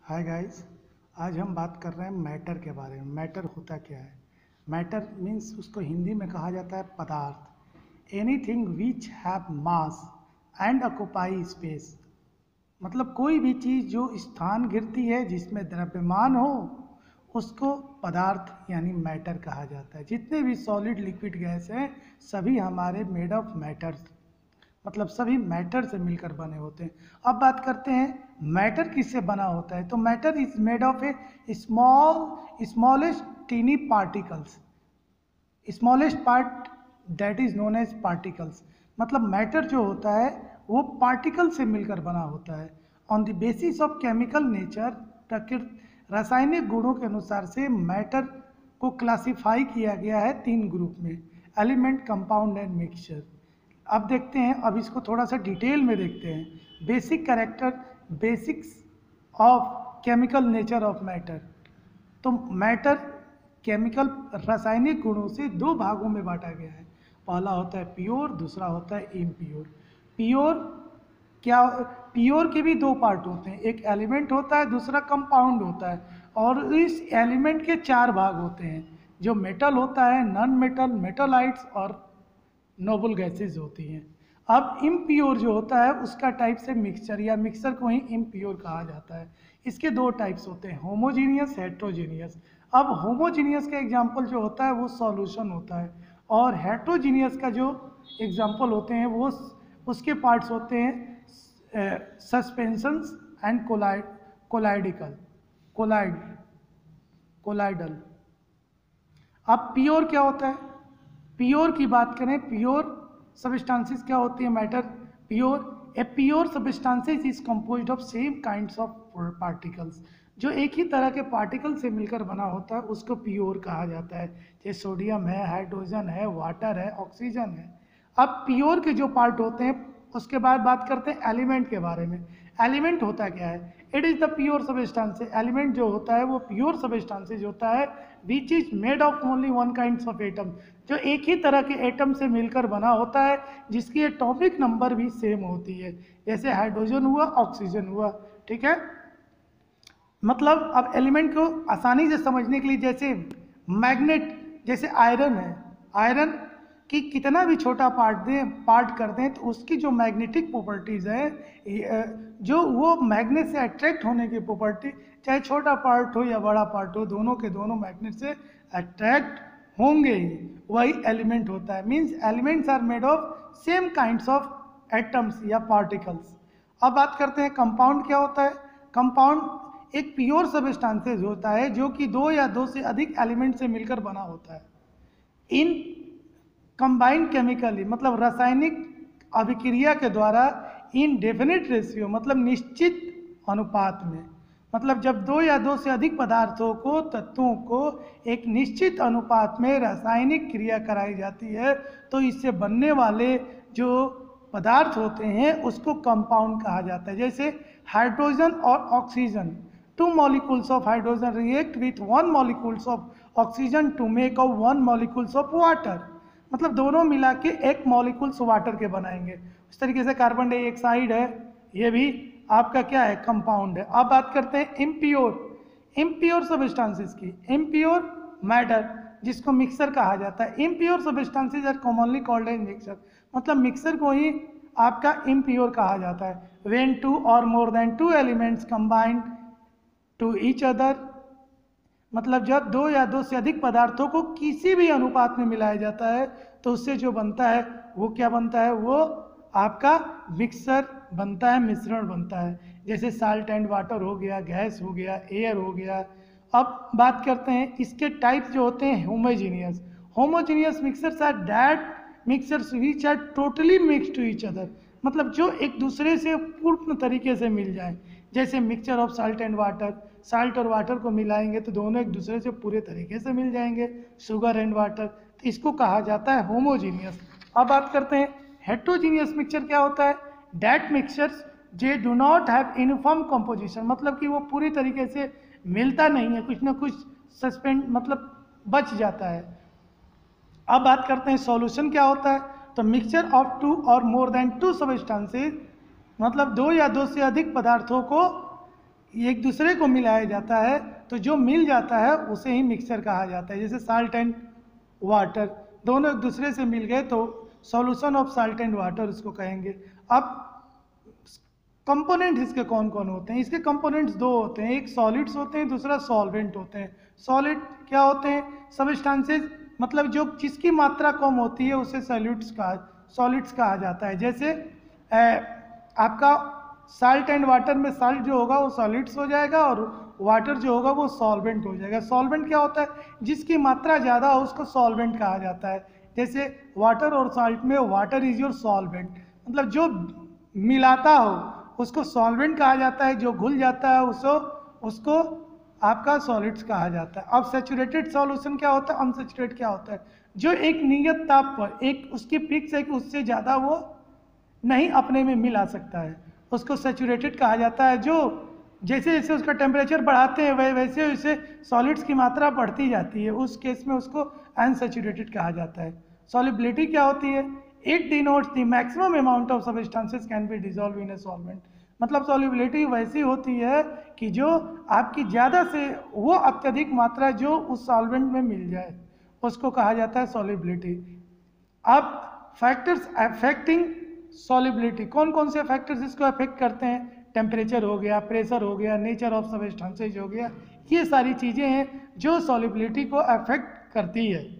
Hi guys. आज हम बात कर रहे हैं मैटर के बारे में। मैटर होता क्या है? मैटर मीन्स उसको हिंदी में कहा जाता है पदार्थ। Anything which have mass and occupy space. मतलब कोई भी चीज़ जो स्थान घिरती है, जिसमें द्रव्यमान हो, उसको पदार्थ यानी मैटर कहा जाता है। जितने भी सॉलिड लिक्विड गैस हैं सभी हमारे मेड ऑफ मैटर्स, मतलब सभी मैटर से मिलकर बने होते हैं। अब बात करते हैं मैटर किससे बना होता है। तो matter is made of a smallest tiny particles. Smallest part that is known as particles. मतलब मैटर जो होता है वो पार्टिकल से मिलकर बना होता है। On the basis of chemical nature, प्रकृति रासायनिक गुणों के अनुसार से मैटर को क्लासिफाई किया गया है 3 ग्रुप में: एलिमेंट, कंपाउंड एंड मिक्सचर। अब देखते हैं, अब इसको थोड़ा सा डिटेल में देखते हैं। Basic character, basics of chemical nature of matter. तो मैटर केमिकल रासायनिक गुणों से 2 भागों में बांटा गया है। पहला होता है प्योर, दूसरा होता है इम्प्योर। प्योर क्या? प्योर के भी 2 पार्ट होते हैं, एक एलिमेंट होता है, दूसरा कंपाउंड होता है। और इस एलिमेंट के 4 भाग होते हैं। जो मेटल होता है, नॉन मेटल, मेटलाइट्स और नोबल गैसेज होती हैं। अब इम्प्योर जो होता है उसका टाइप से मिक्सचर, या मिक्सचर को ही इम्प्योर कहा जाता है। इसके 2 टाइप्स होते हैं, होमोजीनियस, हेट्रोजीनियस। अब होमोजीनियस का एग्जाम्पल जो होता है वो सॉल्यूशन होता है, और हेट्रोजीनियस का जो एग्जाम्पल होते हैं वो उसके पार्ट्स होते हैं सस्पेंशंस एंड कोलाइडल। अब प्योर क्या होता है? प्योर की बात करें, प्योर सब्सटेंसेस क्या होती है? Matter pure substances is composed of same kinds of particles. जो एक ही तरह के पार्टिकल से मिलकर बना होता है उसको प्योर कहा जाता है। जैसे सोडियम है, हाइड्रोजन है, वाटर है, ऑक्सीजन है। अब प्योर के जो पार्ट होते हैं, उसके बाद बात करते हैं एलिमेंट के बारे में। एलिमेंट होता क्या है? It is the pure substance. Element जो होता है वो प्योर सब्सटेंसेज होता है which is made of only one kinds of atom. जो एक ही तरह के एटम से मिलकर बना होता है, जिसकी एटॉमिक नंबर भी सेम होती है। जैसे हाइड्रोजन हुआ, ऑक्सीजन हुआ, ठीक है। मतलब अब एलिमेंट को आसानी से समझने के लिए, जैसे मैग्नेट, जैसे आयरन है, आयरन कि कितना भी छोटा पार्ट कर दें तो उसकी जो मैग्नेटिक प्रॉपर्टीज़ है, जो वो मैग्नेट से अट्रैक्ट होने की प्रॉपर्टी, चाहे छोटा पार्ट हो या बड़ा पार्ट हो, दोनों के दोनों मैग्नेट से अट्रैक्ट होंगे ही, वही एलिमेंट होता है। Means elements are made of same kinds of atoms या पार्टिकल्स। अब बात करते हैं कंपाउंड क्या होता है। कंपाउंड एक प्योर सब्सटेंसेज होता है जो कि 2 या 2 से अधिक एलिमेंट से मिलकर बना होता है। इन कंबाइंड केमिकली, मतलब रासायनिक अभिक्रिया के द्वारा, इन डेफिनेट रेशियो, मतलब निश्चित अनुपात में, मतलब जब 2 या 2 से अधिक पदार्थों को, तत्वों को एक निश्चित अनुपात में रासायनिक क्रिया कराई जाती है तो इससे बनने वाले जो पदार्थ होते हैं उसको कंपाउंड कहा जाता है। जैसे हाइड्रोजन और oxygen, 2 molecules of hydrogen react with 1 molecules of oxygen to make a 1 molecules of water. मतलब दोनों मिला के 1 मॉलिक्यूल्स वाटर के बनाएंगे। इस तरीके से कार्बन डाइऑक्साइड है, ये भी आपका क्या है? कंपाउंड है। अब बात करते हैं इम्प्योर सब्सटेंसेस की। इम्प्योर मैटर जिसको मिक्सर कहा जाता है। Impure substances are commonly called as mixer. मतलब मिक्सर को ही आपका इम्प्योर कहा जाता है। व्हेन 2 और more than 2 elements combined to each other, मतलब जब 2 या 2 से अधिक पदार्थों को किसी भी अनुपात में मिलाया जाता है तो उससे जो बनता है वो क्या बनता है? वो आपका मिक्सर बनता है, मिश्रण बनता है। जैसे साल्ट एंड वाटर हो गया, गैस हो गया, एयर हो गया। अब बात करते हैं इसके टाइप्स जो होते हैं homogeneous. Homogeneous mixers are that mixers which are totally mix to each other, मतलब जो एक दूसरे से पूर्ण तरीके से मिल जाए। जैसे mixture of salt and water, salt और वाटर को मिलाएंगे तो दोनों एक दूसरे से पूरे तरीके से मिल जाएंगे। शुगर एंड वाटर, तो इसको कहा जाता है होमोजीनियस। अब बात करते हैं हेट्रोजीनियस मिक्सचर क्या होता है। डैट मिक्सचर्स जे do not have uniform composition, मतलब कि वो पूरी तरीके से मिलता नहीं है, कुछ ना कुछ सस्पेंड, मतलब बच जाता है। अब बात करते हैं सॉल्यूशन क्या होता है। तो मिक्सचर ऑफ 2 और मोर देन 2 सब्सटेंसेस, मतलब 2 या 2 से अधिक पदार्थों को एक दूसरे को मिलाया जाता है, तो जो मिल जाता है उसे ही मिक्सचर कहा जाता है। जैसे साल्ट एंड वाटर, दोनों एक दूसरे से मिल गए तो solution of salt and water उसको कहेंगे। अब कंपोनेंट इसके कौन कौन होते हैं? इसके कंपोनेंट्स दो होते हैं, एक सॉलिड्स होते हैं, दूसरा सॉल्वेंट होते हैं। सॉलिड क्या होते हैं? सबस्टांसेस, मतलब जो जिसकी मात्रा कम होती है उसे सॉलिड्स कहा जाता है। जैसे आपका साल्ट एंड वाटर में साल्ट जो होगा वो सॉलिड्स हो जाएगा और वाटर जो होगा वो सॉल्वेंट हो जाएगा। सॉल्वेंट क्या होता है? जिसकी मात्रा ज़्यादा हो उसको सॉल्वेंट कहा जाता है। जैसे वाटर और साल्ट में वाटर इज योर सॉल्वेंट, मतलब जो मिलाता हो उसको सॉल्वेंट कहा जाता है, जो घुल जाता है उसको आपका सॉलिड्स कहा जाता है। अब सैचुरेटेड सॉल्यूशन क्या होता है, अनसैचुरेटेड क्या होता है? जो एक नियत ताप पर, एक उसकी फिक्स है कि उससे ज़्यादा वो नहीं अपने में मिला सकता है, उसको सैचुरेटेड कहा जाता है। जो जैसे जैसे उसका टेम्परेचर बढ़ाते हैं वैसे वैसे सॉलिड्स की मात्रा बढ़ती जाती है, उस केस में उसको अनसैचुरेटेड कहा जाता है। सॉलिबिलिटी क्या होती है? It denotes the maximum amount of substances can be dissolve in a solvent. मतलब सॉलिबिलिटी वैसी होती है कि जो आपकी ज़्यादा से वो अत्यधिक मात्रा जो उस सॉल्वेंट में मिल जाए उसको कहा जाता है सॉलिबिलिटी। अब फैक्टर्स अफेक्टिंग सॉलिबिलिटी, कौन कौन से फैक्टर्स इसको अफेक्ट करते हैं? टेम्परेचर हो गया, प्रेशर हो गया, नेचर ऑफ सब्सटेंसेज हो गया, ये सारी चीज़ें हैं जो सॉलिबिलिटी को अफेक्ट करती है।